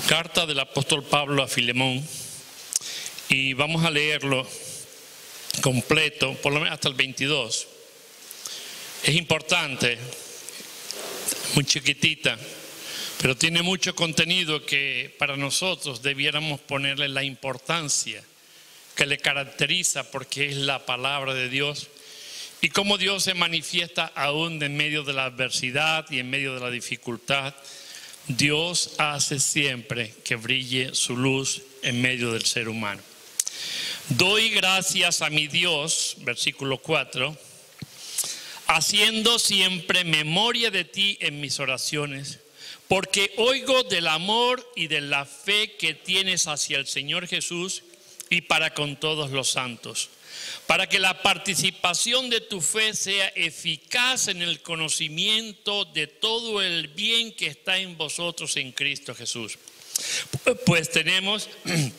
Carta del apóstol Pablo a Filemón, y vamos a leerlo completo, por lo menos hasta el 22. Es importante, muy chiquitita, pero tiene mucho contenido que para nosotros debiéramos ponerle la importancia que le caracteriza, porque es la palabra de Dios y cómo Dios se manifiesta aún en medio de la adversidad y en medio de la dificultad. Dios hace siempre que brille su luz en medio del ser humano. Doy gracias a mi Dios, versículo 4, haciendo siempre memoria de ti en mis oraciones, porque oigo del amor y de la fe que tienes hacia el Señor Jesús y para con todos los santos, para que la participación de tu fe sea eficaz en el conocimiento de todo el bien que está en vosotros en Cristo Jesús. Pues tenemos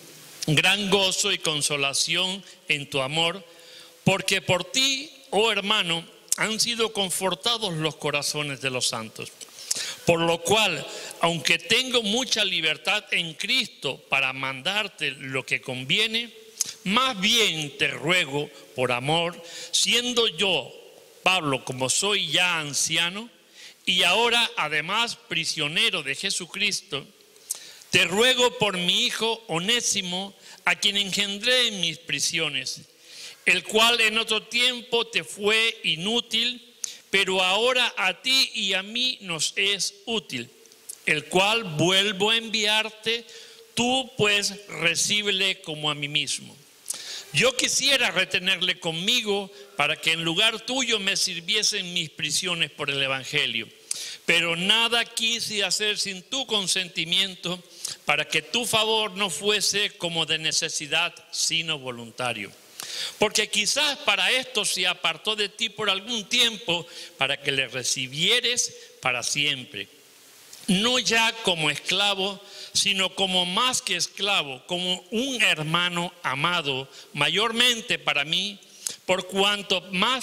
gran gozo y consolación en tu amor, porque por ti, oh hermano, han sido confortados los corazones de los santos. Por lo cual, aunque tengo mucha libertad en Cristo para mandarte lo que conviene, más bien te ruego por amor, siendo yo, Pablo, como soy ya anciano, y ahora además prisionero de Jesucristo, te ruego por mi hijo Onésimo, a quien engendré en mis prisiones, el cual en otro tiempo te fue inútil, pero ahora a ti y a mí nos es útil, el cual vuelvo a enviarte, tú pues recíbele como a mí mismo. Yo quisiera retenerle conmigo para que en lugar tuyo me sirviese en mis prisiones por el Evangelio, pero nada quise hacer sin tu consentimiento, para que tu favor no fuese como de necesidad, sino voluntario. Porque quizás para esto se apartó de ti por algún tiempo, para que le recibieres para siempre. No ya como esclavo, sino como más que esclavo, como un hermano amado, mayormente para mí, por cuanto más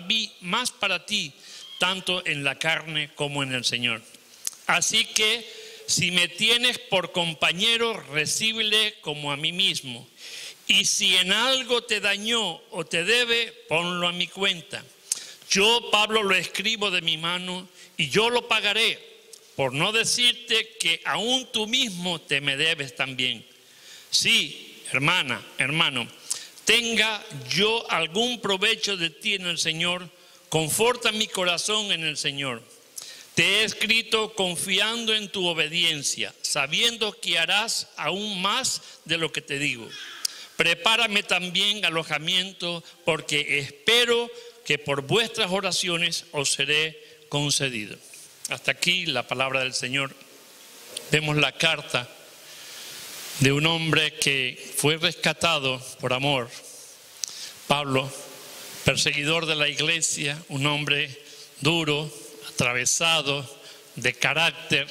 para ti, tanto en la carne como en el Señor. Así que si me tienes por compañero, recíbele como a mí mismo. Y si en algo te dañó o te debe, ponlo a mi cuenta. Yo, Pablo, lo escribo de mi mano y yo lo pagaré, por no decirte que aún tú mismo te me debes también. Sí, hermano, tenga yo algún provecho de ti en el Señor, conforta mi corazón en el Señor. Te he escrito confiando en tu obediencia, sabiendo que harás aún más de lo que te digo. Prepárame también alojamiento, porque espero que por vuestras oraciones os seré concedido. Hasta aquí la palabra del Señor. Vemos la carta de un hombre que fue rescatado por amor. Pablo, perseguidor de la iglesia, un hombre duro, atravesado, de carácter,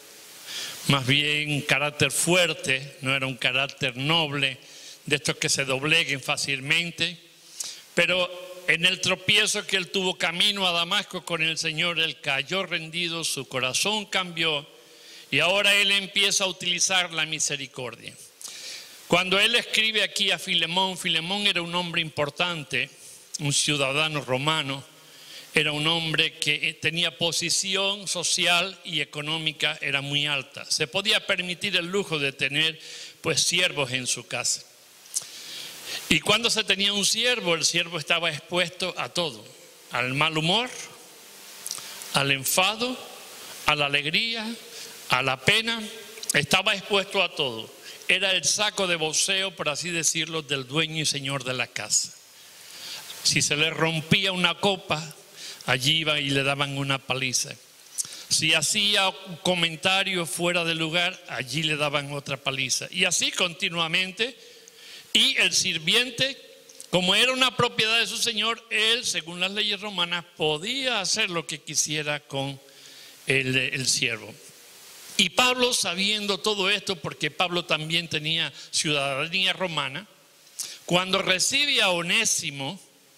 más bien carácter fuerte, no era un carácter noble, de estos que se dobleguen fácilmente, pero en el tropiezo que él tuvo camino a Damasco con el Señor, él cayó rendido, su corazón cambió y ahora él empieza a utilizar la misericordia. Cuando él escribe aquí a Filemón, Filemón era un hombre importante, un ciudadano romano, era un hombre que tenía posición social y económica, era muy alta. Se podía permitir el lujo de tener siervos en su casa. Y cuando se tenía un siervo, el siervo estaba expuesto a todo, al mal humor, al enfado, a la alegría, a la pena, estaba expuesto a todo. Era el saco de boxeo, por así decirlo, del dueño y señor de la casa. Si se le rompía una copa, allí iba y le daban una paliza. Si hacía un comentario fuera de lugar, allí le daban otra paliza. Y así continuamente. Y el sirviente, como era una propiedad de su señor, él, según las leyes romanas, podía hacer lo que quisiera con el siervo. Y Pablo, sabiendo todo esto, porque Pablo también tenía ciudadanía romana, cuando recibe a Onésimo,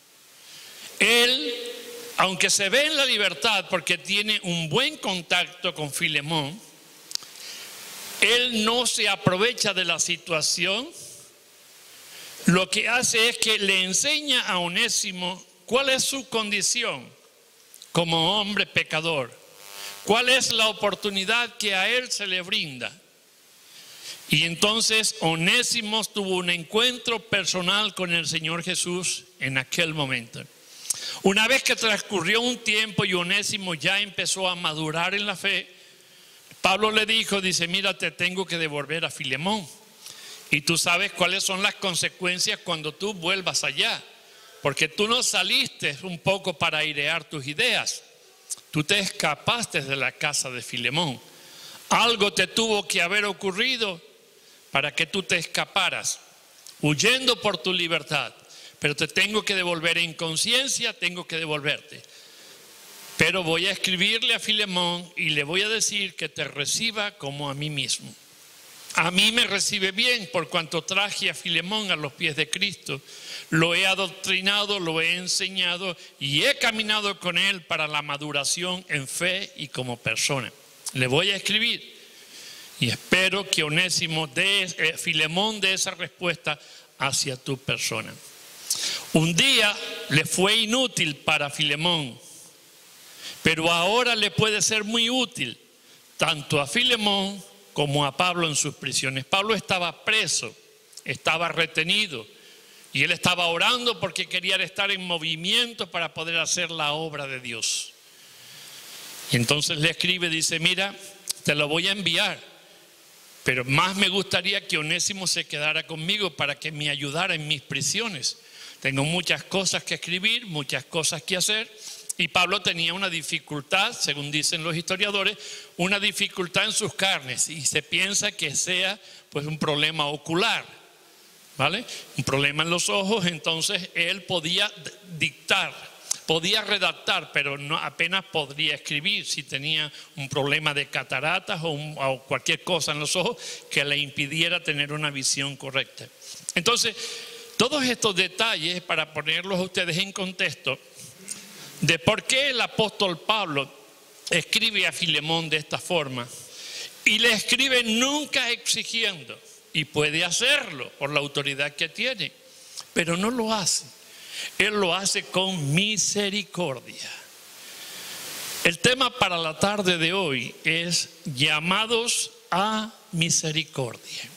él, aunque se ve en la libertad porque tiene un buen contacto con Filemón, él no se aprovecha de la situación. Lo que hace es que le enseña a Onésimo cuál es su condición como hombre pecador, cuál es la oportunidad que a él se le brinda. Y entonces Onésimo tuvo un encuentro personal con el Señor Jesús en aquel momento. Una vez que transcurrió un tiempo y Onésimo ya empezó a madurar en la fe, Pablo le dijo, dice, mira, te tengo que devolver a Filemón. Y tú sabes cuáles son las consecuencias cuando tú vuelvas allá. Porque tú no saliste un poco para airear tus ideas. Tú te escapaste de la casa de Filemón. Algo te tuvo que haber ocurrido para que tú te escaparas, huyendo por tu libertad. Pero te tengo que devolver en conciencia, tengo que devolverte. Pero voy a escribirle a Filemón y le voy a decir que te reciba como a mí mismo. A mí me recibe bien por cuanto traje a Filemón a los pies de Cristo. Lo he adoctrinado, lo he enseñado y he caminado con él para la maduración en fe y como persona. Le voy a escribir y espero que Filemón dé esa respuesta hacia tu persona. Un día le fue inútil para Filemón, pero ahora le puede ser muy útil tanto a Filemón como a Pablo en sus prisiones. Pablo estaba preso, estaba retenido y él estaba orando porque quería estar en movimiento para poder hacer la obra de Dios. Y entonces le escribe, dice, mira, te lo voy a enviar, pero más me gustaría que Onésimo se quedara conmigo para que me ayudara en mis prisiones. Tengo muchas cosas que escribir, muchas cosas que hacer. Y Pablo tenía una dificultad, según dicen los historiadores, una dificultad en sus carnes. Y se piensa que sea pues un problema ocular, ¿vale? Un problema en los ojos. Entonces él podía podía redactar, pero no apenas podría escribir si tenía un problema de cataratas o cualquier cosa en los ojos que le impidiera tener una visión correcta. Entonces, todos estos detalles, para ponerlos a ustedes en contexto, de por qué el apóstol Pablo escribe a Filemón de esta forma y le escribe nunca exigiendo, y puede hacerlo por la autoridad que tiene, pero no lo hace. Él lo hace con misericordia. El tema para la tarde de hoy es llamados a misericordia.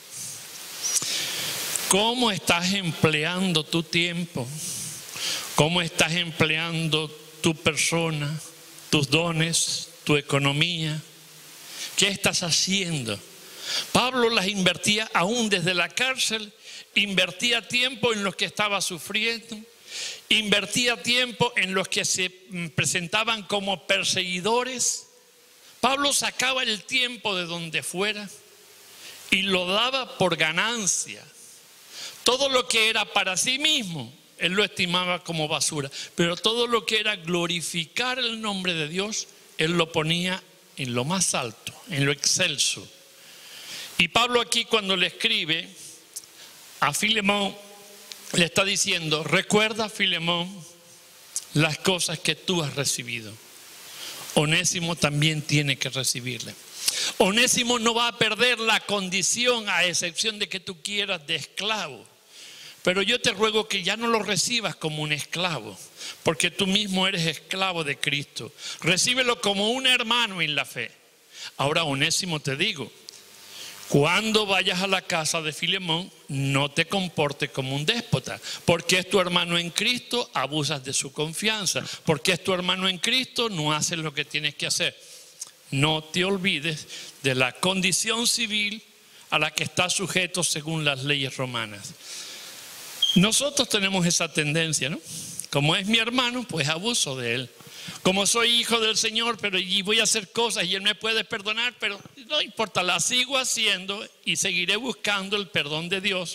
¿Cómo estás empleando tu tiempo? ¿Cómo estás empleando tu persona, tus dones, tu economía? ¿Qué estás haciendo? Pablo las invertía aún desde la cárcel, invertía tiempo en los que estaba sufriendo, invertía tiempo en los que se presentaban como perseguidores. Pablo sacaba el tiempo de donde fuera y lo daba por ganancia. Todo lo que era para sí mismo, él lo estimaba como basura, pero todo lo que era glorificar el nombre de Dios, él lo ponía en lo más alto, en lo excelso. Y Pablo aquí, cuando le escribe a Filemón, le está diciendo, recuerda, Filemón, las cosas que tú has recibido. Onésimo también tiene que recibirle. Onésimo no va a perder la condición, a excepción de que tú quieras, de esclavo. Pero yo te ruego que ya no lo recibas como un esclavo, porque tú mismo eres esclavo de Cristo. Recíbelo como un hermano en la fe. Ahora, Onésimo, te digo, cuando vayas a la casa de Filemón, no te comportes como un déspota. Porque es tu hermano en Cristo, abusas de su confianza. Porque es tu hermano en Cristo, no haces lo que tienes que hacer. No te olvides de la condición civil a la que estás sujeto según las leyes romanas. Nosotros tenemos esa tendencia, ¿no? Como es mi hermano, pues abuso de él. Como soy hijo del Señor, pero y voy a hacer cosas y Él me puede perdonar, pero no importa, las sigo haciendo y seguiré buscando el perdón de Dios.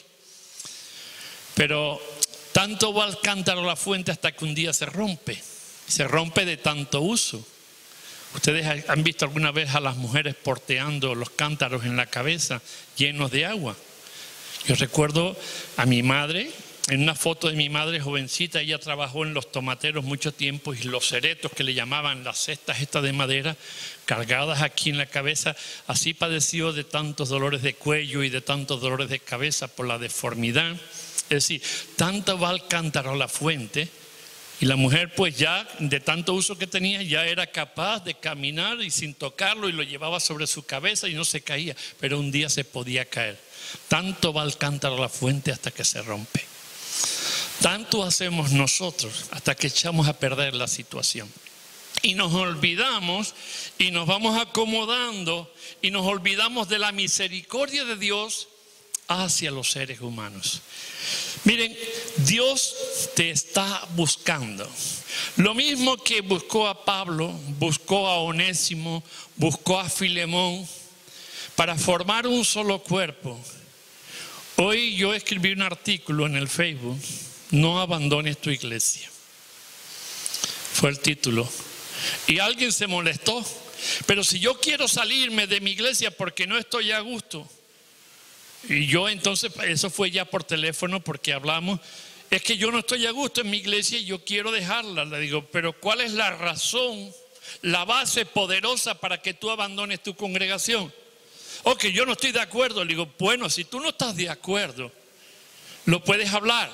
Pero tanto va el cántaro a la fuente hasta que un día se rompe de tanto uso. Ustedes han visto alguna vez a las mujeres porteando los cántaros en la cabeza llenos de agua. Yo recuerdo a mi madre en una foto de mi madre jovencita. Ella trabajó en los tomateros mucho tiempo y los ceretos, que le llamaban las cestas estas de madera, cargadas aquí en la cabeza. Así padeció de tantos dolores de cuello y de tantos dolores de cabeza por la deformidad. Es decir, tanto va al cántaro a la fuente. Y la mujer, pues ya de tanto uso que tenía, ya era capaz de caminar y sin tocarlo, y lo llevaba sobre su cabeza y no se caía, pero un día se podía caer. Tanto va el cántaro a la fuente hasta que se rompe. Tanto hacemos nosotros hasta que echamos a perder la situación. Y nos olvidamos y nos vamos acomodando y nos olvidamos de la misericordia de Dios hacia los seres humanos. Miren, Dios te está buscando. Lo mismo que buscó a Pablo, buscó a Onésimo, buscó a Filemón para formar un solo cuerpo. Hoy yo escribí un artículo en el Facebook: no abandones tu iglesia. Fue el título. Y alguien se molestó. Pero si yo quiero salirme de mi iglesia porque no estoy a gusto, y yo entonces, eso fue ya por teléfono porque hablamos, es que yo no estoy a gusto en mi iglesia y yo quiero dejarla. Le digo, pero ¿cuál es la razón, la base poderosa para que tú abandones tu congregación? Ok, yo no estoy de acuerdo. Le digo, bueno, si tú no estás de acuerdo, lo puedes hablar,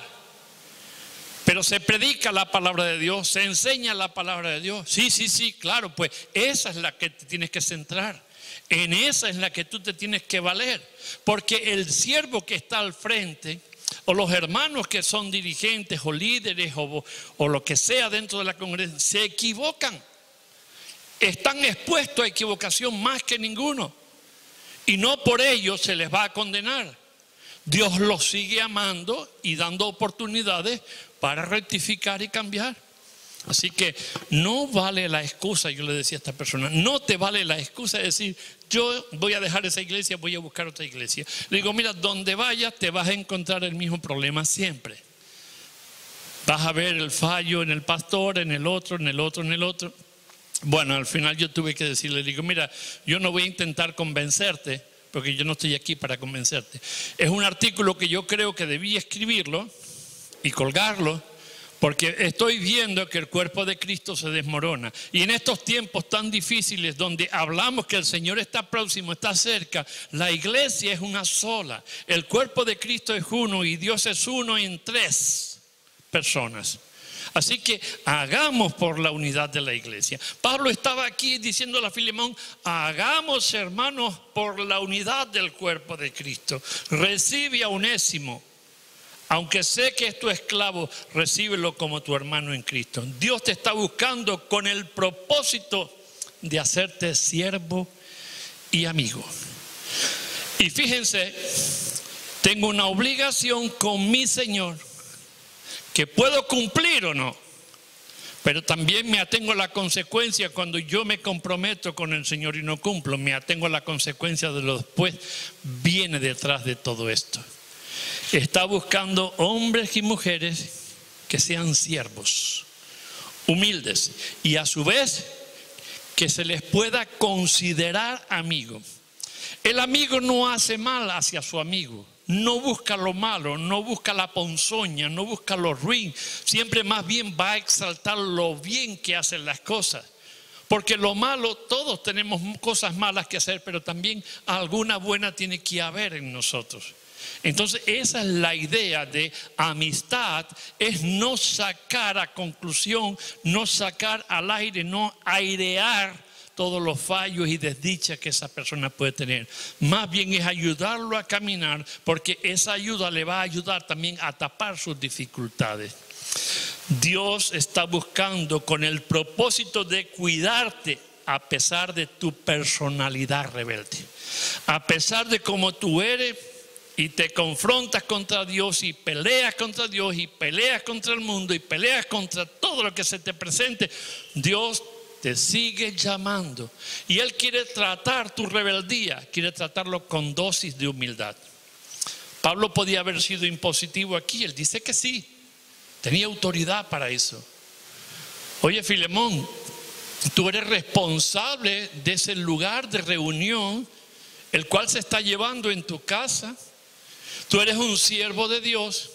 pero se predica la palabra de Dios, se enseña la palabra de Dios. Sí, claro, pues esa es la que te tienes que centrar. En esa es la que tú te tienes que valer, porque el siervo que está al frente, o los hermanos que son dirigentes o líderes o lo que sea dentro de la congregación, se equivocan. Están expuestos a equivocación más que ninguno, y no por ello se les va a condenar. Dios los sigue amando y dando oportunidades para rectificar y cambiar. Así que no vale la excusa. Yo le decía a esta persona, no te vale la excusa de decir, yo voy a dejar esa iglesia, voy a buscar otra iglesia. Le digo, mira, donde vayas te vas a encontrar el mismo problema siempre. Vas a ver el fallo en el pastor, en el otro, en el otro, en el otro. Bueno, al final yo tuve que decirle, le digo, mira, yo no voy a intentar convencerte, porque yo no estoy aquí para convencerte. Es un artículo que yo creo que debí escribirlo y colgarlo, porque estoy viendo que el cuerpo de Cristo se desmorona. Y en estos tiempos tan difíciles donde hablamos que el Señor está próximo, está cerca, la iglesia es una sola. El cuerpo de Cristo es uno y Dios es uno en 3 personas. Así que hagamos por la unidad de la iglesia. Pablo estaba aquí diciéndole a Filemón, hagamos, hermanos, por la unidad del cuerpo de Cristo. Recibe a Onésimo. Aunque sé que es tu esclavo, recíbelo como tu hermano en Cristo. Dios te está buscando con el propósito de hacerte siervo y amigo. Y fíjense, tengo una obligación con mi Señor que puedo cumplir o no, pero también me atengo a la consecuencia cuando yo me comprometo con el Señor y no cumplo. Me atengo a la consecuencia de lo después viene detrás de todo esto. Está buscando hombres y mujeres que sean siervos, humildes, y a su vez que se les pueda considerar amigos. El amigo no hace mal hacia su amigo, no busca lo malo, no busca la ponzoña, no busca lo ruin, siempre más bien va a exaltar lo bien que hacen las cosas. Porque lo malo, todos tenemos cosas malas que hacer, pero también alguna buena tiene que haber en nosotros. Entonces esa es la idea de amistad, es no sacar a conclusión, no sacar al aire, no airear todos los fallos y desdichas que esa persona puede tener. Más bien es ayudarlo a caminar, porque esa ayuda le va a ayudar también a tapar sus dificultades. Dios está buscando con el propósito de cuidarte a pesar de tu personalidad rebelde, a pesar de cómo tú eres. Y te confrontas contra Dios y peleas contra Dios y peleas contra el mundo y peleas contra todo lo que se te presente. Dios te sigue llamando y Él quiere tratar tu rebeldía, quiere tratarlo con dosis de humildad. Pablo podía haber sido impositivo aquí, él dice que sí, tenía autoridad para eso. Oye, Filemón, tú eres responsable de ese lugar de reunión, el cual se está llevando en tu casa. Tú eres un siervo de Dios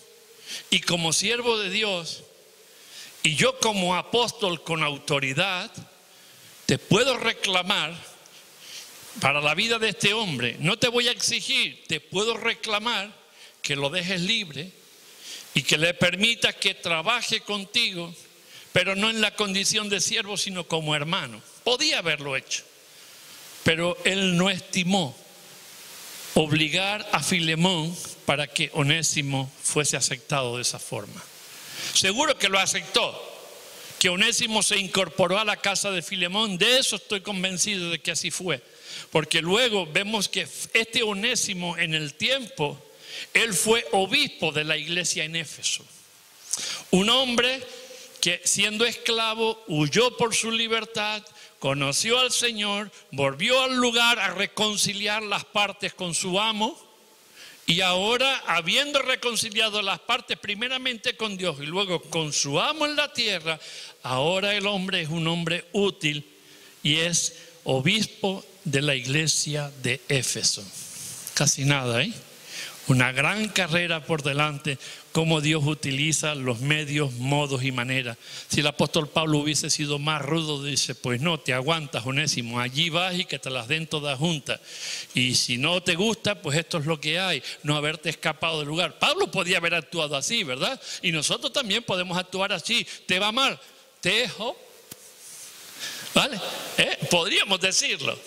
y como siervo de Dios, y yo como apóstol con autoridad, te puedo reclamar para la vida de este hombre. No te voy a exigir, te puedo reclamar que lo dejes libre y que le permitas que trabaje contigo, pero no en la condición de siervo, sino como hermano. Podía haberlo hecho, pero él no estimó obligar a Filemón para que Onésimo fuese aceptado de esa forma. Seguro que lo aceptó, que Onésimo se incorporó a la casa de Filemón. De eso estoy convencido de que así fue, porque luego vemos que este Onésimo, en el tiempo, él fue obispo de la iglesia en Éfeso. Un hombre que, siendo esclavo, huyó por su libertad, conoció al Señor, volvió al lugar a reconciliar las partes con su amo, y ahora, habiendo reconciliado las partes primeramente con Dios y luego con su amo en la tierra, ahora el hombre es un hombre útil y es obispo de la iglesia de Éfeso. Casi nada, ¿eh? Una gran carrera por delante, cómo Dios utiliza los medios, modos y maneras. Si el apóstol Pablo hubiese sido más rudo, dice, pues no, te aguantas, Onésimo, allí vas y que te las den todas juntas. Y si no te gusta, pues esto es lo que hay, no haberte escapado del lugar. Pablo podía haber actuado así, ¿verdad? Y nosotros también podemos actuar así. ¿Te va mal? Te dejo. ¿Vale? Podríamos decirlo.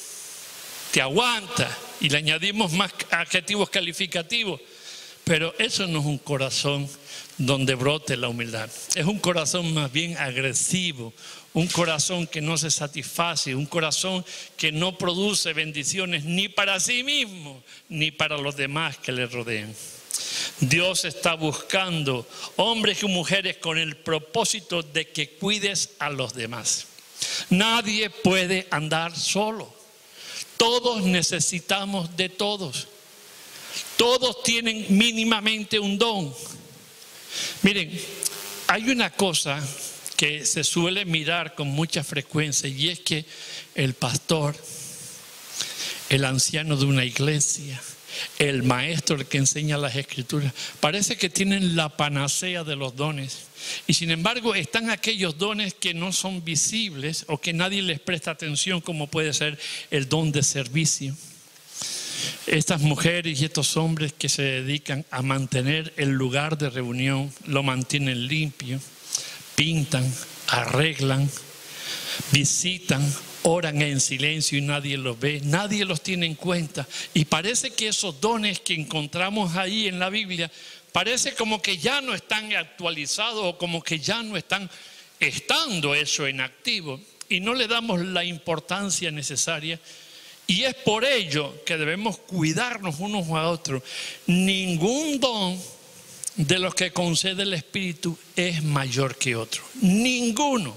Te aguanta, y le añadimos más adjetivos calificativos, pero eso no es un corazón donde brote la humildad. Es un corazón más bien agresivo, un corazón que no se satisface, un corazón que no produce bendiciones ni para sí mismo ni para los demás que le rodean. Dios está buscando hombres y mujeres con el propósito de que cuides a los demás. Nadie puede andar solo. Todos necesitamos de todos. Todos tienen mínimamente un don. Miren, hay una cosa que se suele mirar con mucha frecuencia, y es que el pastor, el anciano de una iglesia, el maestro, el que enseña las escrituras, parece que tienen la panacea de los dones. Y sin embargo están aquellos dones que no son visibles o que nadie les presta atención, como puede ser el don de servicio. Estas mujeres y estos hombres que se dedican a mantener el lugar de reunión, lo mantienen limpio, pintan, arreglan, visitan, oran en silencio y nadie los ve, nadie los tiene en cuenta. Y parece que esos dones que encontramos ahí en la Biblia, parece como que ya no están actualizados o como que ya no están estando eso en activo, y no le damos la importancia necesaria. Y es por ello que debemos cuidarnos unos a otros. Ningún don de los que concede el Espíritu es mayor que otro. Ninguno.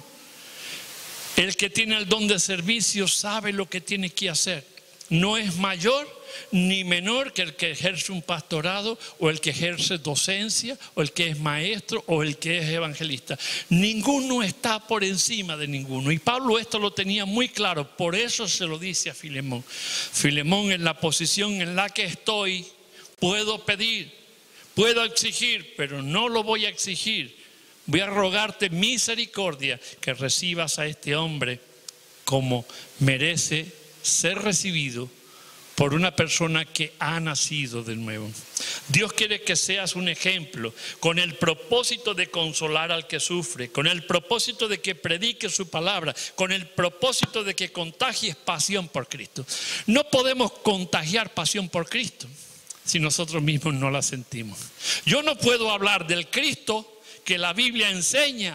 El que tiene el don de servicio sabe lo que tiene que hacer. No es mayor ni menor que el que ejerce un pastorado o el que ejerce docencia o el que es maestro o el que es evangelista. Ninguno está por encima de ninguno. Y Pablo esto lo tenía muy claro, por eso se lo dice a Filemón. Filemón, en la posición en la que estoy, puedo pedir, puedo exigir, pero no lo voy a exigir. Voy a rogarte misericordia que recibas a este hombre como merece ser recibido por una persona que ha nacido de nuevo. Dios quiere que seas un ejemplo, con el propósito de consolar al que sufre, con el propósito de que predique su palabra, con el propósito de que contagies pasión por Cristo. No podemos contagiar pasión por Cristo si nosotros mismos no la sentimos. Yo no puedo hablar del Cristo que la Biblia enseña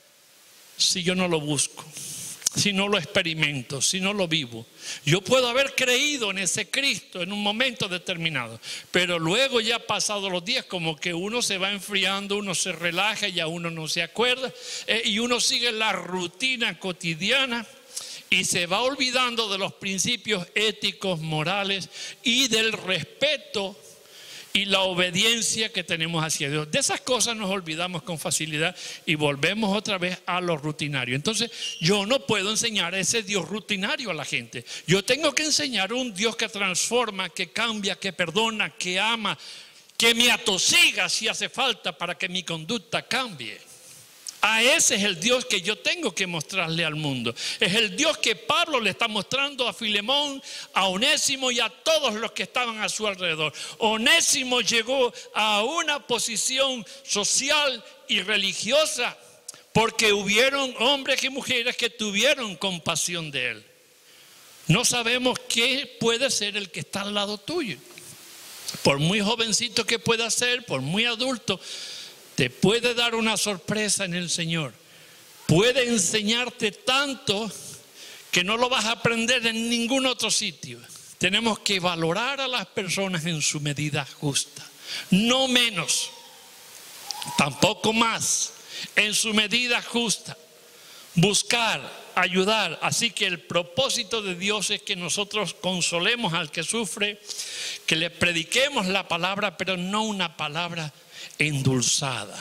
si yo no lo busco, si no lo experimento, si no lo vivo. Yo puedo haber creído en ese Cristo en un momento determinado, pero luego ya pasados los días, como que uno se va enfriando, uno se relaja, ya uno no se acuerda, y uno sigue la rutina cotidiana y se va olvidando de los principios éticos, morales y del respeto y la obediencia que tenemos hacia Dios. De esas cosas nos olvidamos con facilidad y volvemos otra vez a lo rutinario. Entonces yo no puedo enseñar a ese Dios rutinario a la gente. Yo tengo que enseñar a un Dios que transforma, que cambia, que perdona, que ama, que me atosiga si hace falta para que mi conducta cambie. A ese es el Dios que yo tengo que mostrarle al mundo. Es el Dios que Pablo le está mostrando a Filemón, a Onésimo y a todos los que estaban a su alrededor. Onésimo llegó a una posición social y religiosa porque hubieron hombres y mujeres que tuvieron compasión de él. No sabemos qué puede ser el que está al lado tuyo. Por muy jovencito que pueda ser, por muy adulto, te puede dar una sorpresa en el Señor. Puede enseñarte tanto que no lo vas a aprender en ningún otro sitio. Tenemos que valorar a las personas en su medida justa. No menos, tampoco más, en su medida justa. Buscar, ayudar. Así que el propósito de Dios es que nosotros consolemos al que sufre, que le prediquemos la palabra, pero no una palabra endulzada.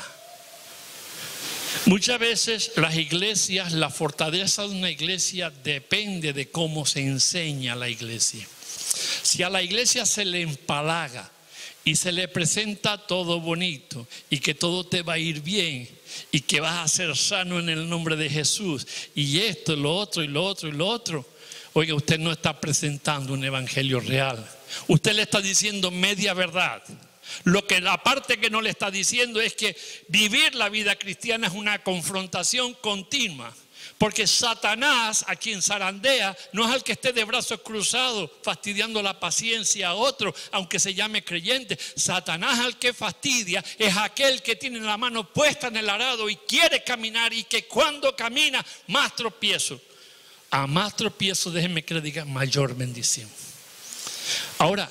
Muchas veces las iglesias, la fortaleza de una iglesia depende de cómo se enseña la iglesia. Si a la iglesia se le empalaga y se le presenta todo bonito y que todo te va a ir bien y que vas a ser sano en el nombre de Jesús y esto, lo otro y lo otro y lo otro, oiga, usted no está presentando un evangelio real. Usted le está diciendo media verdad. Lo que la parte que no le está diciendo es que vivir la vida cristiana es una confrontación continua. Porque Satanás, a quien zarandea, no es al que esté de brazos cruzados fastidiando la paciencia a otro, aunque se llame creyente. Satanás al que fastidia es aquel que tiene la mano puesta en el arado y quiere caminar, y que cuando camina, más tropiezo. A más tropiezo, déjenme que le diga, mayor bendición. Ahora,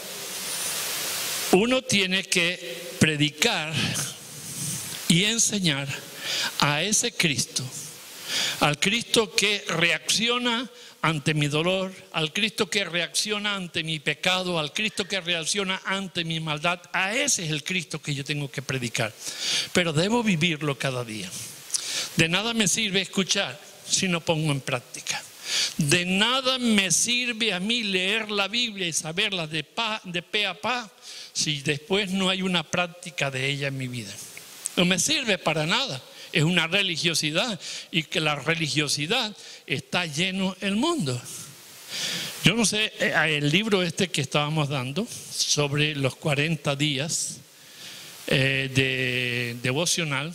uno tiene que predicar y enseñar a ese Cristo, al Cristo que reacciona ante mi dolor, al Cristo que reacciona ante mi pecado, al Cristo que reacciona ante mi maldad. A ese es el Cristo que yo tengo que predicar, pero debo vivirlo cada día. De nada me sirve escuchar si no pongo en práctica. De nada me sirve a mí leer la Biblia y saberla de pe a pa si después no hay una práctica de ella en mi vida. No me sirve para nada. Es una religiosidad, y que la religiosidad está lleno el mundo. Yo no sé, el libro este que estábamos dando sobre los 40 días de devocional,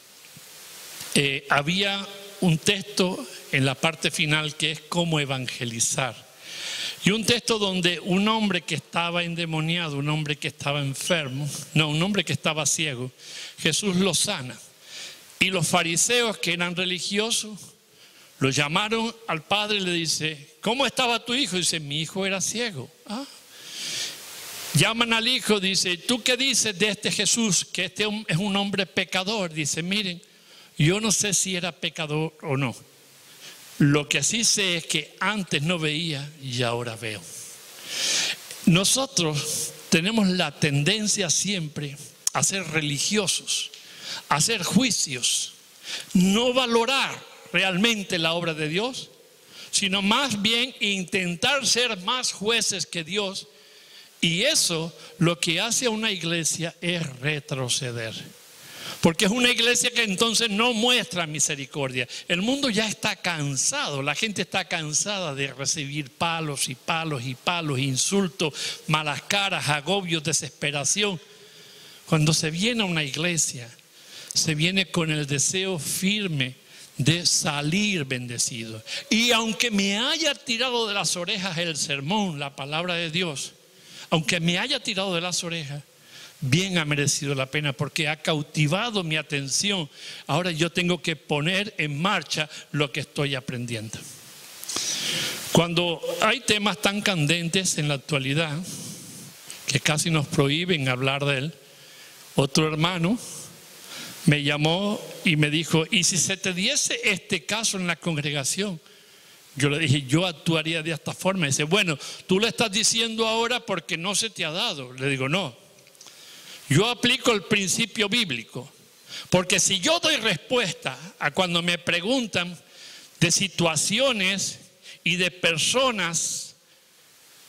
había un texto en la parte final que es cómo evangelizar. Y un texto donde un hombre que estaba endemoniado, un hombre que estaba enfermo, un hombre que estaba ciego, Jesús lo sana. Y los fariseos, que eran religiosos, lo llamaron al padre y le dice: ¿cómo estaba tu hijo? Dice: mi hijo era ciego. Llaman al hijo, dice: ¿tú qué dices de este Jesús? Que este es un hombre pecador. Dice: miren, yo no sé si era pecador o no. Lo que sí sé es que antes no veía y ahora veo. Nosotros tenemos la tendencia siempre a ser religiosos, a hacer juicios, no valorar realmente la obra de Dios, sino más bien intentar ser más jueces que Dios. Y eso lo que hace a una iglesia es retroceder. Porque es una iglesia que entonces no muestra misericordia. El mundo ya está cansado, la gente está cansada de recibir palos y palos y palos, insultos, malas caras, agobios, desesperación. Cuando se viene a una iglesia, se viene con el deseo firme de salir bendecido. Y aunque me haya tirado de las orejas el sermón, la palabra de Dios, aunque me haya tirado de las orejas, bien ha merecido la pena, porque ha cautivado mi atención. Ahora yo tengo que poner en marcha lo que estoy aprendiendo. Cuando hay temas tan candentes en la actualidad que casi nos prohíben hablar de él, otro hermano me llamó y me dijo: ¿y si se te diese este caso en la congregación? Yo le dije: yo actuaría de esta forma. Y dice: bueno, tú lo estás diciendo ahora porque no se te ha dado. Le digo: no, yo aplico el principio bíblico, porque si yo doy respuesta a cuando me preguntan de situaciones y de personas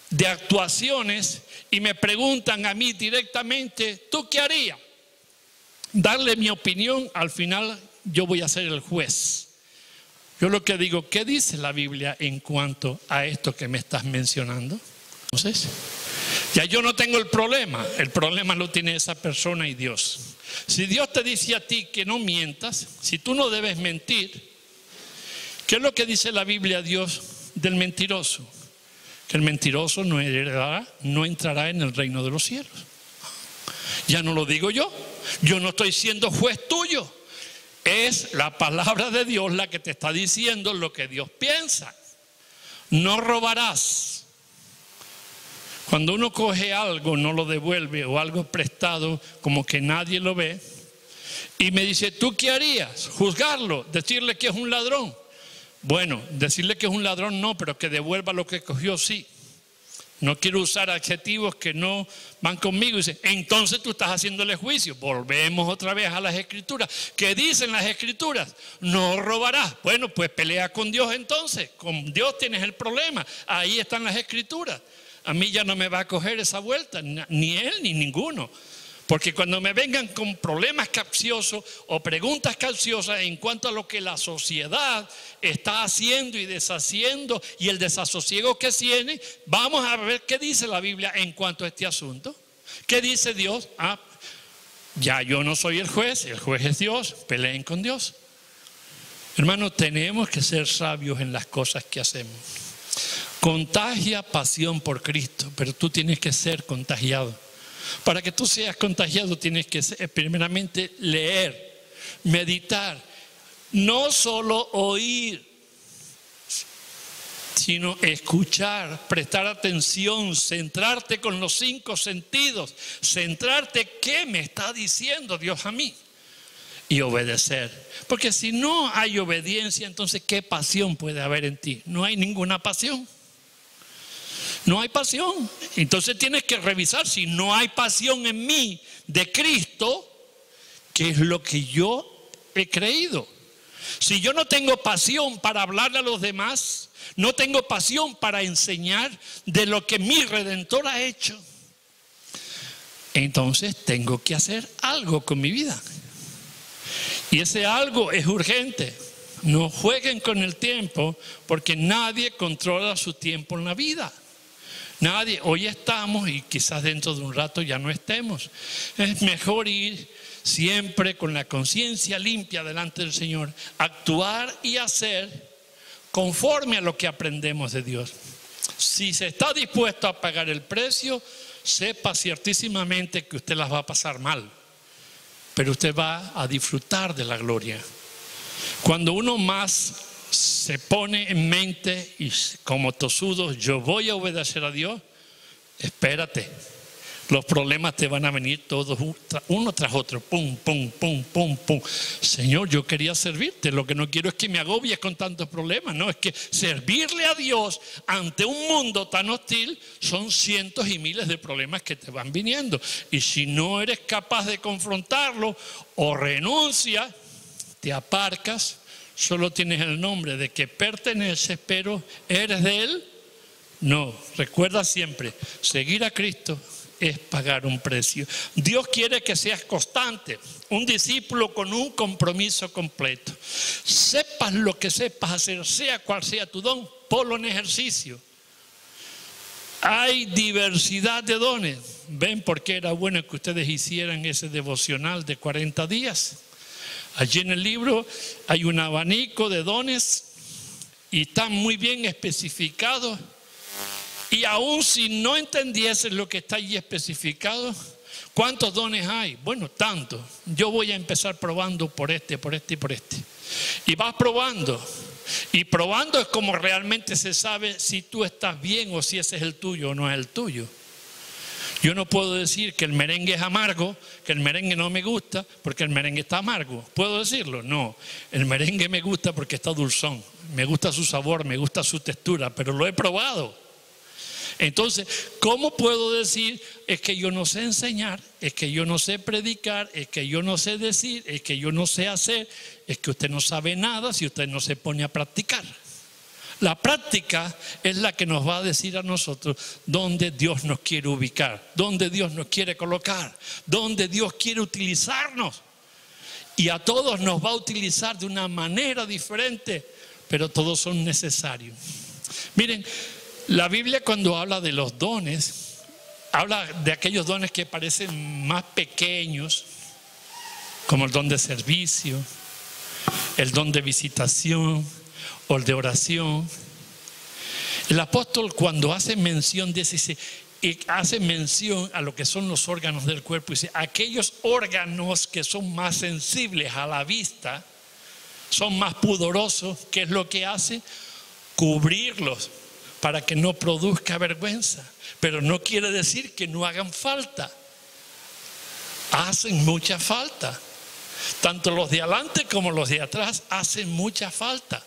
de actuaciones y me preguntan a mí directamente, ¿tú qué harías? Darle mi opinión, al final yo voy a ser el juez. Yo lo que digo, ¿qué dice la Biblia en cuanto a esto que me estás mencionando? Entonces, ya yo no tengo el problema lo tiene esa persona y Dios. Si Dios te dice a ti que no mientas, si tú no debes mentir, ¿qué es lo que dice la Biblia Dios del mentiroso? Que el mentiroso no entrará en el reino de los cielos. Ya no lo digo yo no estoy siendo juez tuyo. Es la palabra de Dios la que te está diciendo lo que Dios piensa. No robarás. Cuando uno coge algo, no lo devuelve, o algo prestado, como que nadie lo ve, y me dice, ¿tú qué harías? ¿Juzgarlo? ¿Decirle que es un ladrón? Bueno, decirle que es un ladrón no, pero que devuelva lo que cogió sí. No quiero usar adjetivos que no van conmigo. Dice, entonces tú estás haciéndole juicio. Volvemos otra vez a las Escrituras. ¿Qué dicen las Escrituras? No robarás. Bueno, pues pelea con Dios entonces. Con Dios tienes el problema. Ahí están las Escrituras. A mí ya no me va a coger esa vuelta, ni él ni ninguno. Porque cuando me vengan con problemas capciosos o preguntas capciosas en cuanto a lo que la sociedad está haciendo y deshaciendo y el desasosiego que tiene, vamos a ver qué dice la Biblia en cuanto a este asunto. ¿Qué dice Dios? Ya yo no soy el juez es Dios, peleen con Dios. Hermanos, tenemos que ser sabios en las cosas que hacemos. Contagia pasión por Cristo, pero tú tienes que ser contagiado. Para que tú seas contagiado tienes que primeramente leer, meditar, no solo oír, sino escuchar, prestar atención, centrarte con los 5 sentidos, centrarte qué me está diciendo Dios a mí y obedecer. Porque si no hay obediencia, entonces ¿qué pasión puede haber en ti? No hay ninguna pasión. No hay pasión. Entonces tienes que revisar si no hay pasión en mí de Cristo, ¿qué es lo que yo he creído? Si yo no tengo pasión para hablarle a los demás, no tengo pasión para enseñar de lo que mi Redentor ha hecho, entonces tengo que hacer algo con mi vida. Y ese algo es urgente. No jueguen con el tiempo, porque nadie controla su tiempo en la vida. Nadie, hoy estamos y quizás dentro de un rato ya no estemos. Es mejor ir siempre con la conciencia limpia delante del Señor, actuar y hacer conforme a lo que aprendemos de Dios. Si se está dispuesto a pagar el precio, sepa ciertísimamente que usted las va a pasar mal, pero usted va a disfrutar de la gloria. Cuando uno más se pone en mente y como tosudo, yo voy a obedecer a Dios, espérate, los problemas te van a venir todos uno tras otro, pum, pum, pum, pum, pum. Señor, yo quería servirte, lo que no quiero es que me agobies con tantos problemas, no, es que servirle a Dios ante un mundo tan hostil son cientos y miles de problemas que te van viniendo, y si no eres capaz de confrontarlo o renuncia, te aparcas. Solo tienes el nombre de que perteneces, pero ¿eres de Él? No, recuerda siempre, seguir a Cristo es pagar un precio. Dios quiere que seas constante, un discípulo con un compromiso completo. Sepas lo que sepas hacer, sea cual sea tu don, ponlo en ejercicio. Hay diversidad de dones. ¿Ven por qué era bueno que ustedes hicieran ese devocional de 40 días? Allí en el libro hay un abanico de dones y están muy bien especificados. Y aún si no entendieses lo que está allí especificado, ¿cuántos dones hay? Bueno, tantos. Yo voy a empezar probando por este, por este y por este. Y vas probando. Y probando es como realmente se sabe si tú estás bien o si ese es el tuyo o no es el tuyo. Yo no puedo decir que el merengue es amargo, que el merengue no me gusta porque el merengue está amargo. ¿Puedo decirlo? No. El merengue me gusta porque está dulzón. Me gusta su sabor, me gusta su textura, pero lo he probado. Entonces, ¿cómo puedo decir? Es que yo no sé enseñar, es que yo no sé predicar, es que yo no sé decir, es que yo no sé hacer, es que usted no sabe nada si usted no se pone a practicar. La práctica es la que nos va a decir a nosotros dónde Dios nos quiere ubicar, dónde Dios nos quiere colocar, dónde Dios quiere utilizarnos. Y a todos nos va a utilizar de una manera diferente, pero todos son necesarios. Miren, la Biblia cuando habla de los dones, habla de aquellos dones que parecen más pequeños, como el don de servicio, el don de visitación o el de oración. El apóstol cuando hace mención de ese, hace mención a lo que son los órganos del cuerpo, dice, aquellos órganos que son más sensibles a la vista, son más pudorosos, ¿qué es lo que hace? Cubrirlos para que no produzca vergüenza. Pero no quiere decir que no hagan falta. Hacen mucha falta. Tanto los de adelante como los de atrás hacen mucha falta.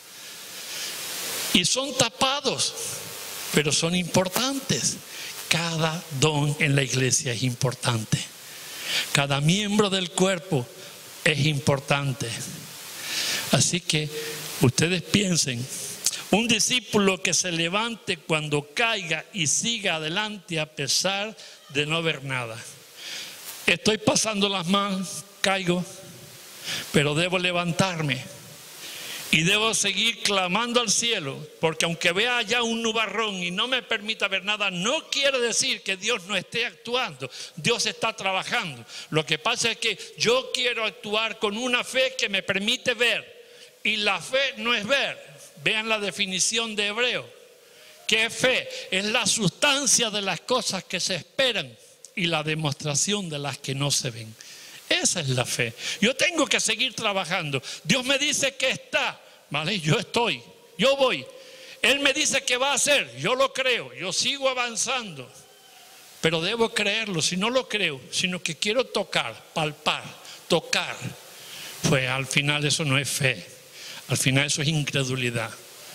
Y son tapados, pero son importantes. Cada don en la iglesia es importante. Cada miembro del cuerpo es importante. Así que ustedes piensen, un discípulo que se levante cuando caiga y siga adelante a pesar de no ver nada. Estoy pasando las manos, caigo, pero debo levantarme. Y debo seguir clamando al cielo, porque aunque vea allá un nubarrón y no me permita ver nada, no quiere decir que Dios no esté actuando. Dios está trabajando. Lo que pasa es que yo quiero actuar con una fe que me permite ver. Y la fe no es ver. Vean la definición de Hebreo. ¿Qué es fe? Es la sustancia de las cosas que se esperan y la demostración de las que no se ven. Esa es la fe. Yo tengo que seguir trabajando. Dios me dice que está, ¿vale? Yo estoy, yo voy. Él me dice que va a hacer, yo lo creo, yo sigo avanzando. Pero debo creerlo, si no lo creo, sino que quiero tocar, palpar, tocar, pues al final eso no es fe. Al final eso es incredulidad.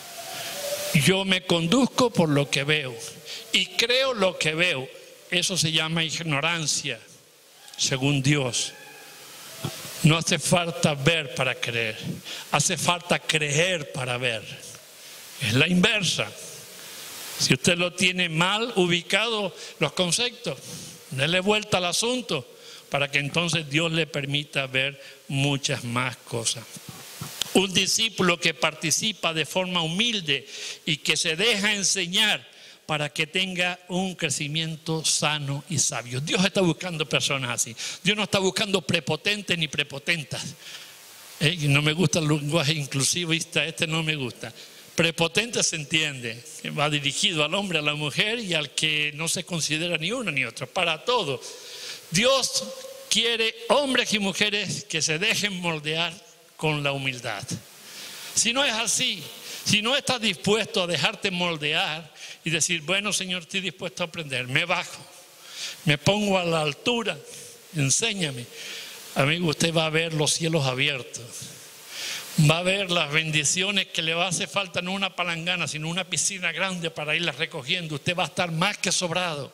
Yo me conduzco por lo que veo y creo lo que veo. Eso se llama ignorancia, según Dios. No hace falta ver para creer, hace falta creer para ver. Es la inversa. Si usted lo tiene mal ubicado los conceptos, déle vuelta al asunto para que entonces Dios le permita ver muchas más cosas. Un discípulo que participa de forma humilde y que se deja enseñar para que tenga un crecimiento sano y sabio. Dios está buscando personas así. Dios no está buscando prepotentes ni prepotentas. No me gusta el lenguaje inclusivista, no me gusta. Prepotente se entiende, que va dirigido al hombre, a la mujer y al que no se considera ni uno ni otro, para todo. Dios quiere hombres y mujeres que se dejen moldear con la humildad. Si no es así, si no estás dispuesto a dejarte moldear y decir, bueno, Señor, estoy dispuesto a aprender, me bajo, me pongo a la altura, enséñame. Amigo, usted va a ver los cielos abiertos, va a ver las bendiciones que le va a hacer falta, no una palangana, sino una piscina grande para irlas recogiendo. Usted va a estar más que sobrado.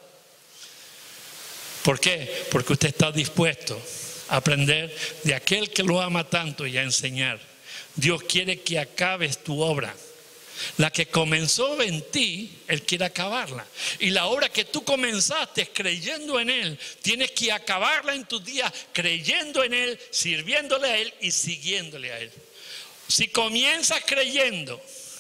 ¿Por qué? Porque usted está dispuesto a aprender de aquel que lo ama tanto y a enseñar. Dios quiere que acabes tu obra. La que comenzó en ti, Él quiere acabarla. Y la obra que tú comenzaste creyendo en Él, tienes que acabarla en tus días creyendo en Él, sirviéndole a Él y siguiéndole a Él. Si comienzas creyendo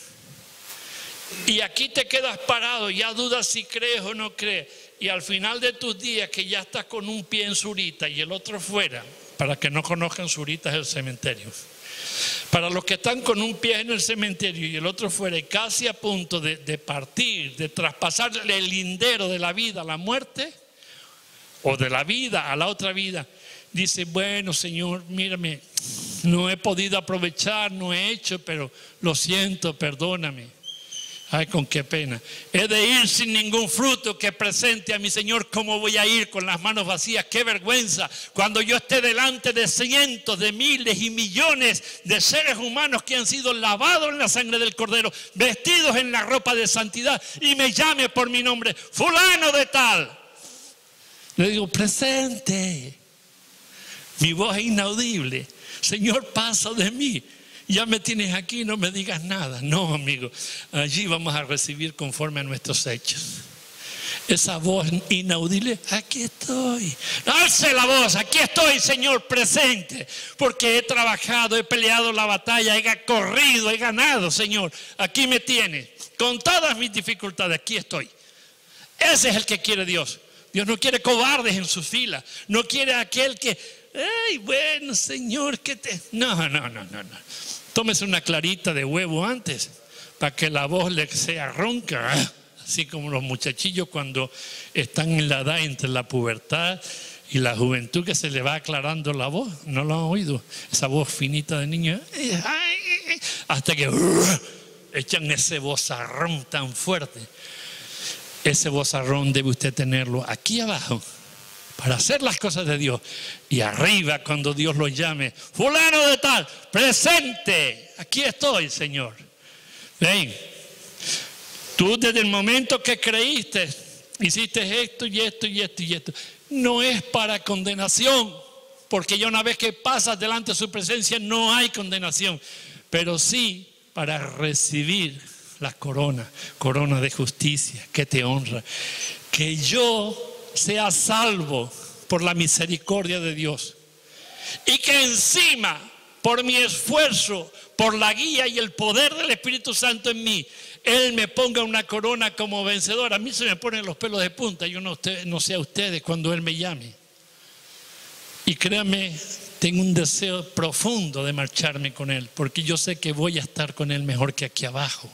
y aquí te quedas parado, ya dudas si crees o no crees, y al final de tus días que ya estás con un pie en Zurita y el otro fuera, para que no conozcan, Zurita es el cementerio. Para los que están con un pie en el cementerio y el otro fuera y casi a punto de partir, de traspasar el lindero de la vida a la muerte, o de la vida a la otra vida, dice, bueno, Señor, mírame, no he podido aprovechar, no he hecho, pero lo siento, perdóname. Ay, con qué pena. He de ir sin ningún fruto que presente a mi Señor. ¿Cómo voy a ir con las manos vacías? ¡Qué vergüenza! Cuando yo esté delante de cientos, de miles y millones de seres humanos que han sido lavados en la sangre del Cordero, vestidos en la ropa de santidad, y me llame por mi nombre, fulano de tal. Le digo, presente. Mi voz es inaudible. Señor, pasa de mí. Ya me tienes aquí, no me digas nada. No, amigo, allí vamos a recibir conforme a nuestros hechos. Esa voz inaudible, aquí estoy. Alce la voz, aquí estoy, Señor, presente. Porque he trabajado, he peleado la batalla, he corrido, he ganado, Señor. Aquí me tienes, con todas mis dificultades, aquí estoy. Ese es el que quiere Dios. Dios no quiere cobardes en su fila. No quiere aquel que, ay, bueno, Señor, que te... No. Tómese una clarita de huevo antes, para que la voz le sea ronca. Así como los muchachillos cuando están en la edad entre la pubertad y la juventud, que se le va aclarando la voz. ¿No lo han oído? Esa voz finita de niño. Hasta que echan ese vozarrón tan fuerte. Ese vozarrón debe usted tenerlo aquí abajo para hacer las cosas de Dios. Y arriba, cuando Dios lo llame, fulano de tal, presente, aquí estoy, Señor. Ven. Tú desde el momento que creíste, hiciste esto y esto y esto y esto. No es para condenación, porque ya una vez que pasas delante de su presencia no hay condenación, pero sí para recibir la corona de justicia que te honra. Que yo sea salvo por la misericordia de Dios y que encima, por mi esfuerzo, por la guía y el poder del Espíritu Santo en mí, Él me ponga una corona como vencedor. A mí se me ponen los pelos de punta. Yo no sé a ustedes cuando Él me llame. Y créanme, tengo un deseo profundo de marcharme con Él, porque yo sé que voy a estar con Él mejor que aquí abajo.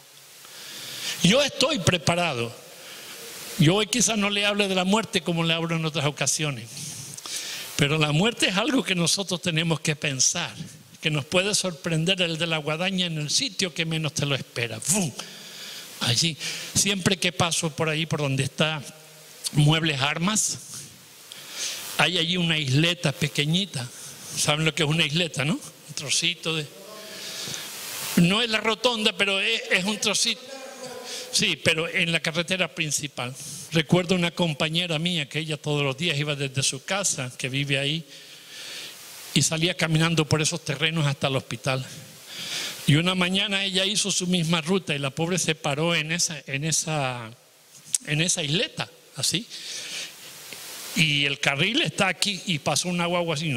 Yo estoy preparado. Yo hoy quizás no le hable de la muerte como le hablo en otras ocasiones. Pero la muerte es algo que nosotros tenemos que pensar, que nos puede sorprender el de la guadaña en el sitio que menos te lo espera. ¡Fum! Allí, siempre que paso por ahí, por donde está Muebles Armas, hay allí una isleta pequeñita. ¿Saben lo que es una isleta, no? Un trocito de... No es la rotonda, pero es un trocito. Sí, pero en la carretera principal. Recuerdo una compañera mía que ella todos los días iba desde su casa, que vive ahí, y salía caminando por esos terrenos hasta el hospital. Y una mañana ella hizo su misma ruta y la pobre se paró en esa isleta, así. Y el carril está aquí y pasó una guagua así.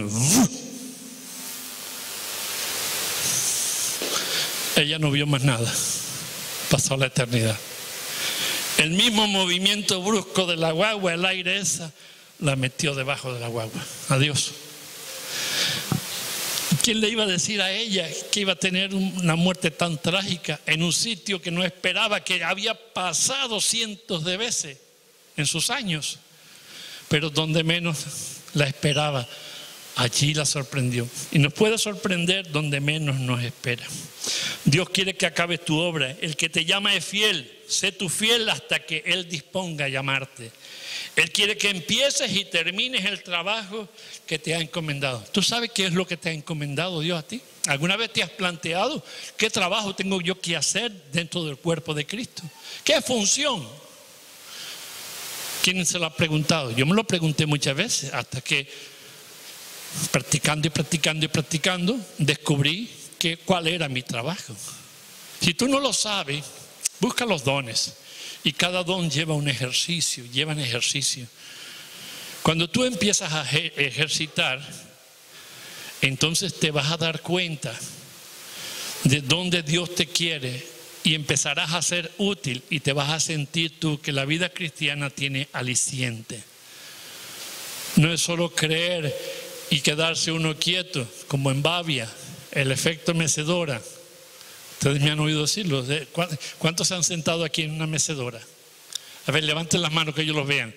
Ella no vio más nada. Pasó la eternidad. El mismo movimiento brusco de la guagua, el aire esa, la metió debajo de la guagua. Adiós. ¿Quién le iba a decir a ella que iba a tener una muerte tan trágica en un sitio que no esperaba, que había pasado cientos de veces en sus años, pero donde menos la esperaba? Allí la sorprendió. Y nos puede sorprender donde menos nos espera. Dios quiere que acabes tu obra. El que te llama es fiel. Sé tú fiel hasta que Él disponga a llamarte. Él quiere que empieces y termines el trabajo que te ha encomendado. ¿Tú sabes qué es lo que te ha encomendado Dios a ti? ¿Alguna vez te has planteado qué trabajo tengo yo que hacer dentro del cuerpo de Cristo? ¿Qué función? ¿Quién se lo ha preguntado? Yo me lo pregunté muchas veces, hasta que practicando y practicando y practicando descubrí cuál era mi trabajo. Si tú no lo sabes, busca los dones. Y cada don lleva un ejercicio, llevan ejercicio. Cuando tú empiezas a ejercitar, entonces te vas a dar cuenta de dónde Dios te quiere y empezarás a ser útil y te vas a sentir tú que la vida cristiana tiene aliciente. No es solo creer y quedarse uno quieto, como en Babia, el efecto mecedora. Ustedes me han oído decirlo. ¿Cuántos se han sentado aquí en una mecedora? A ver, levanten las manos que ellos los vean.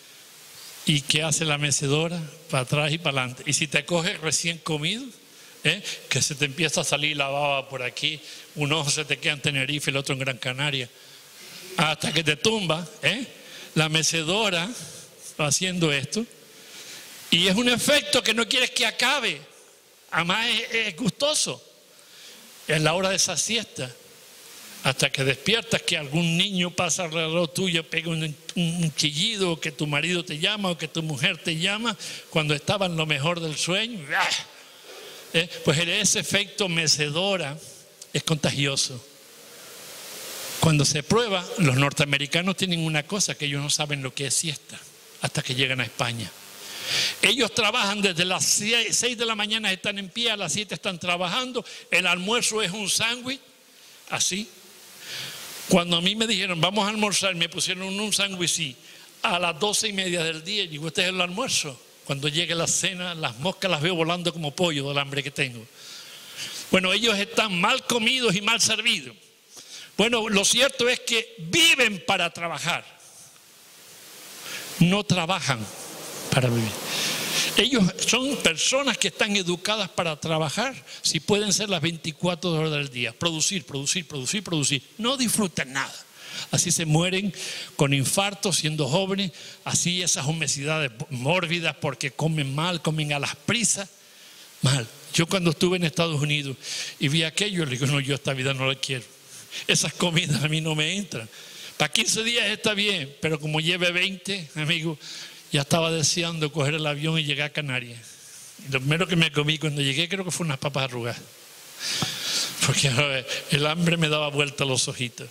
¿Y qué hace la mecedora? Para atrás y para adelante. Y si te coges recién comido, que se te empieza a salir la baba por aquí, un ojo se te queda en Tenerife, el otro en Gran Canaria, hasta que te tumba, la mecedora va haciendo esto. Y es un efecto que no quieres que acabe. Además es gustoso. Es la hora de esa siesta, hasta que despiertas, que algún niño pasa alrededor tuyo, pega un chillido, o que tu marido te llama, o que tu mujer te llama, cuando estaba en lo mejor del sueño. Pues ese efecto mecedora es contagioso. Cuando se prueba, los norteamericanos tienen una cosa, que ellos no saben lo que es siesta hasta que llegan a España. Ellos trabajan desde las 6 de la mañana, están en pie, a las 7 están trabajando, el almuerzo es un sándwich, así. Cuando a mí me dijeron, vamos a almorzar, me pusieron un sándwich así, a las 12:30 del día, y digo, ¿este es el almuerzo? Cuando llegue la cena, las moscas las veo volando como pollo del hambre que tengo. Bueno, ellos están mal comidos y mal servidos. Bueno, lo cierto es que viven para trabajar. No trabajan para vivir. Ellos son personas que están educadas para trabajar, si pueden ser las 24 horas del día. Producir. No disfrutan nada. Así se mueren con infartos siendo jóvenes, así esas obesidades mórbidas porque comen mal, comen a las prisas, mal. Yo cuando estuve en Estados Unidos y vi aquello, le digo, no, yo esta vida no la quiero. Esas comidas a mí no me entran. Para 15 días está bien, pero como lleve 20, amigo, ya estaba deseando coger el avión y llegar a Canarias. Y lo primero que me comí cuando llegué creo que fue unas papas arrugadas, porque el hambre me daba vuelta a los ojitos.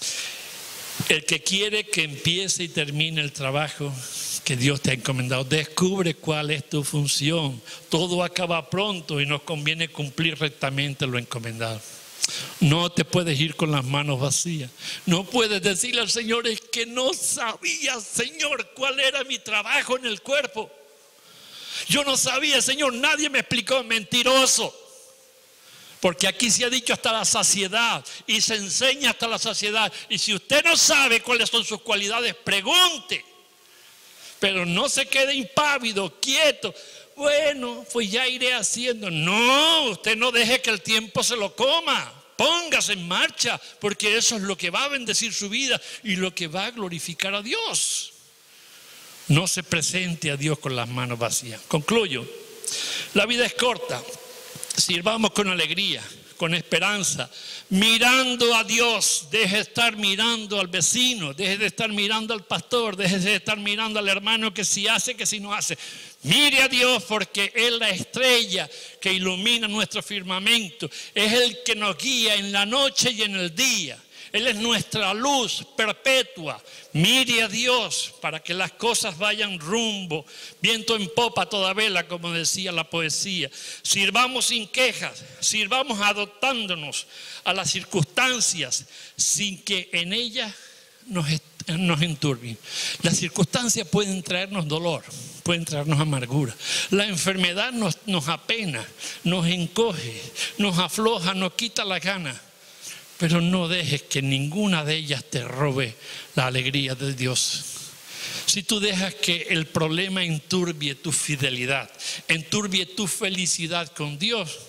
El que quiere que empiece y termine el trabajo que Dios te ha encomendado, descubre cuál es tu función. Todo acaba pronto y nos conviene cumplir rectamente lo encomendado. No te puedes ir con las manos vacías. No puedes decirle al Señor, es que no sabía, Señor, cuál era mi trabajo en el cuerpo. Yo no sabía, Señor, nadie me explicó. Mentiroso. Porque aquí se ha dicho hasta la saciedad y se enseña hasta la saciedad. Y si usted no sabe cuáles son sus cualidades, pregunte. Pero no se quede impávido, quieto. Bueno, pues ya iré haciendo. No, usted no deje que el tiempo se lo coma. Póngase en marcha, porque eso es lo que va a bendecir su vida y lo que va a glorificar a Dios. No se presente a Dios con las manos vacías. Concluyo. La vida es corta. Sirvamos con alegría, con esperanza, mirando a Dios. Deje de estar mirando al vecino, deje de estar mirando al pastor, deje de estar mirando al hermano que si hace, que si no hace. Mire a Dios, porque Él es la estrella que ilumina nuestro firmamento. Es el que nos guía en la noche y en el día. Él es nuestra luz perpetua. Mire a Dios para que las cosas vayan rumbo, viento en popa a toda vela, como decía la poesía. Sirvamos sin quejas, sirvamos adaptándonos a las circunstancias sin que en ellas nos enturbien. Las circunstancias pueden traernos dolor, pueden traernos amargura. La enfermedad nos apena, nos encoge, nos afloja, nos quita la gana. Pero no dejes que ninguna de ellas te robe la alegría de Dios. Si tú dejas que el problema enturbie tu fidelidad, enturbie tu felicidad con Dios,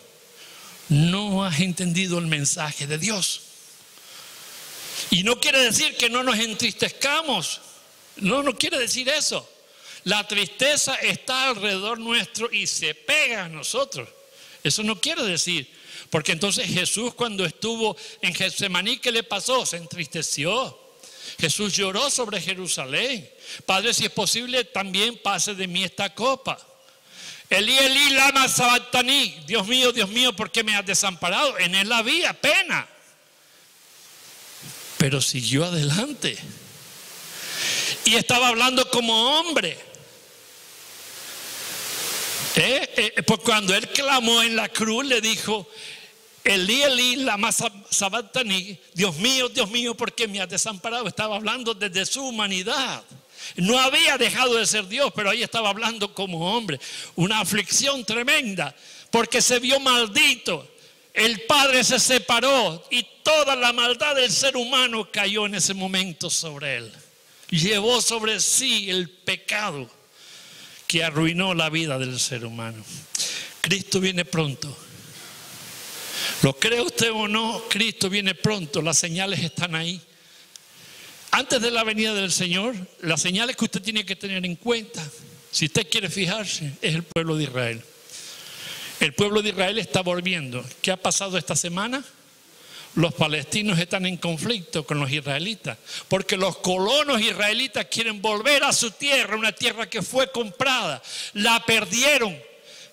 no has entendido el mensaje de Dios. Y no quiere decir que no nos entristezcamos. No quiere decir eso. La tristeza está alrededor nuestro y se pega a nosotros. Eso no quiere decir. Porque entonces Jesús, cuando estuvo en Getsemaní, ¿qué le pasó? Se entristeció. Jesús lloró sobre Jerusalén. Padre, si es posible, también pase de mí esta copa. Elí, Elí, lama sabactani. Dios mío, ¿por qué me has desamparado? En él había pena. Pero siguió adelante. Y estaba hablando como hombre. Pues cuando él clamó en la cruz, le dijo, Elí, Elí, lama sabactani. Dios mío, ¿por qué me has desamparado? Estaba hablando desde su humanidad. No había dejado de ser Dios, pero ahí estaba hablando como hombre. Una aflicción tremenda, porque se vio maldito. El Padre se separó y toda la maldad del ser humano cayó en ese momento sobre él. Llevó sobre sí el pecado que arruinó la vida del ser humano. Cristo viene pronto. ¿Lo cree usted o no? Cristo viene pronto. Las señales están ahí. Antes de la venida del Señor, las señales que usted tiene que tener en cuenta, si usted quiere fijarse, es el pueblo de Israel. El pueblo de Israel está volviendo. ¿Qué ha pasado esta semana? Los palestinos están en conflicto con los israelitas, porque los colonos israelitas quieren volver a su tierra, una tierra que fue comprada. La perdieron,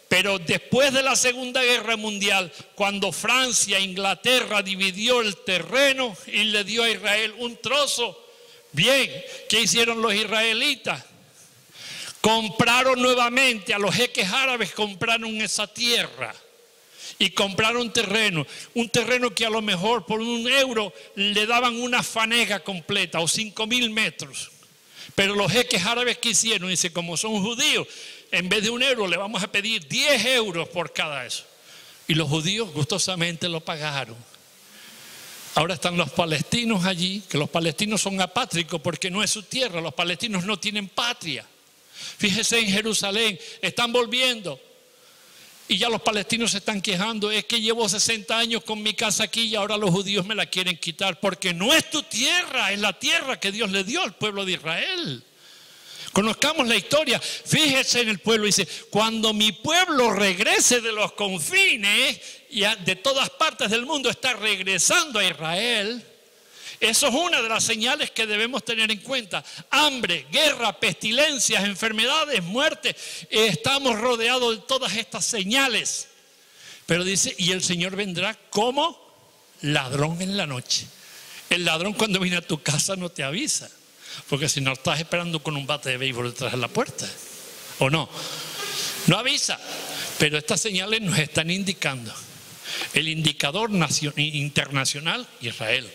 Pero después de la Segunda Guerra Mundial, cuando Francia e Inglaterra dividió el terreno y le dio a Israel un trozo, bien, ¿qué hicieron los israelitas? Compraron nuevamente, a los jeques árabes compraron esa tierra y compraron un terreno que a lo mejor por €1 le daban una fanega completa o 5.000 metros. Pero los jeques árabes que hicieron, dice, como son judíos, en vez de €1 le vamos a pedir 10 euros por cada eso. Y los judíos gustosamente lo pagaron. Ahora están los palestinos allí, que los palestinos son apátricos porque no es su tierra, los palestinos no tienen patria. Fíjese en Jerusalén, están volviendo. Y ya los palestinos se están quejando, es que llevo 60 años con mi casa aquí y ahora los judíos me la quieren quitar, porque no es tu tierra, es la tierra que Dios le dio al pueblo de Israel. Conozcamos la historia. Fíjese en el pueblo, dice, cuando mi pueblo regrese de los confines y de todas partes del mundo está regresando a Israel. Eso es una de las señales que debemos tener en cuenta. Hambre, guerra, pestilencias, enfermedades, muerte. Estamos rodeados de todas estas señales. Pero dice, y el Señor vendrá como ladrón en la noche. El ladrón cuando viene a tu casa no te avisa. Porque si no estás esperando con un bate de béisbol detrás de la puerta. ¿O no? No avisa. Pero estas señales nos están indicando. El indicador internacional, Israel.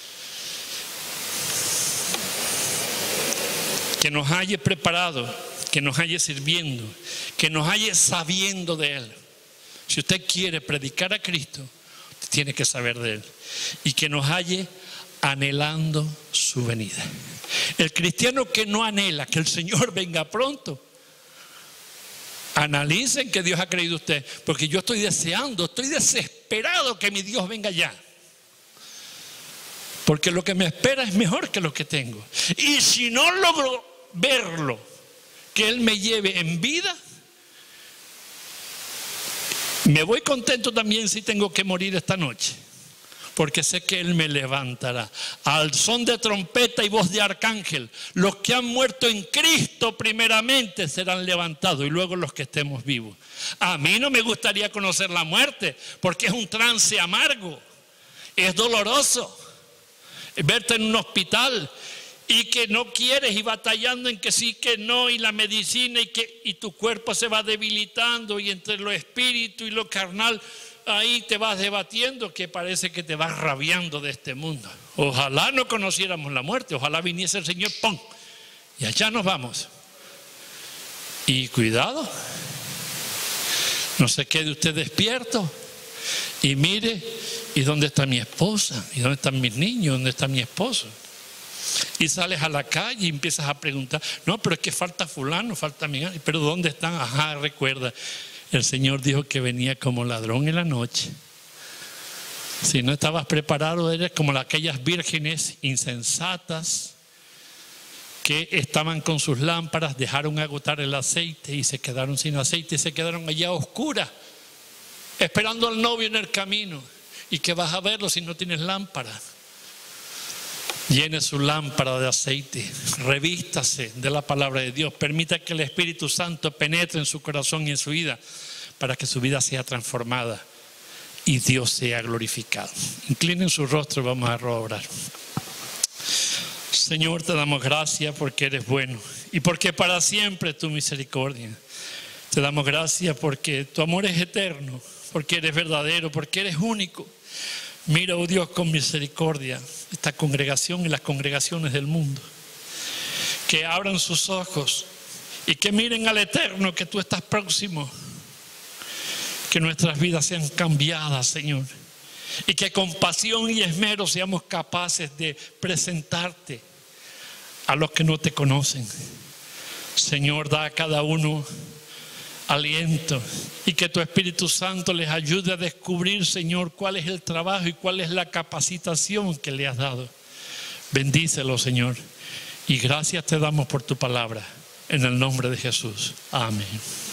Que nos haya preparado, que nos haya sirviendo, que nos haya sabiendo de Él. Si usted quiere predicar a Cristo, usted tiene que saber de Él. Y que nos haya anhelando su venida. El cristiano que no anhela que el Señor venga pronto, analicen que Dios ha creído usted, porque yo estoy deseando, estoy desesperado que mi Dios venga ya. Porque lo que me espera es mejor que lo que tengo. Y si no logro verlo, que Él me lleve en vida, me voy contento también si tengo que morir esta noche, porque sé que Él me levantará al son de trompeta y voz de arcángel. Los que han muerto en Cristo primeramente serán levantados y luego los que estemos vivos. A mí no me gustaría conocer la muerte, porque es un trance amargo, es doloroso verte en un hospital y que no quieres y batallando en que sí, que no, y la medicina y tu cuerpo se va debilitando, y entre lo espíritu y lo carnal ahí te vas debatiendo, que parece que te vas rabiando de este mundo. Ojalá no conociéramos la muerte, ojalá viniese el Señor, ¡pum!, y allá nos vamos. Y cuidado, no se quede usted despierto y mire, ¿y dónde está mi esposa? ¿Y dónde están mis niños? ¿Dónde está mi esposo? Y sales a la calle y empiezas a preguntar, no, pero es que falta fulano, falta mi, pero ¿dónde están? Ajá, recuerda, el Señor dijo que venía como ladrón en la noche. Si no estabas preparado, eres como aquellas vírgenes insensatas que estaban con sus lámparas, dejaron agotar el aceite y se quedaron sin aceite y se quedaron allá a oscuras, esperando al novio en el camino. ¿Y qué vas a verlo si no tienes lámpara? Llene su lámpara de aceite, revístase de la palabra de Dios, permita que el Espíritu Santo penetre en su corazón y en su vida para que su vida sea transformada y Dios sea glorificado. Inclinen su rostro y vamos a orar. Señor, te damos gracias porque eres bueno y porque para siempre tu misericordia. Te damos gracias porque tu amor es eterno, porque eres verdadero, porque eres único. Mira, oh Dios, con misericordia esta congregación y las congregaciones del mundo. Que abran sus ojos y que miren al eterno, que tú estás próximo. Que nuestras vidas sean cambiadas, Señor. Y que con pasión y esmero seamos capaces de presentarte a los que no te conocen. Señor, da a cada uno aliento y que tu Espíritu Santo les ayude a descubrir, Señor, cuál es el trabajo y cuál es la capacitación que le has dado. Bendícelo, Señor, y gracias te damos por tu palabra en el nombre de Jesús. Amén.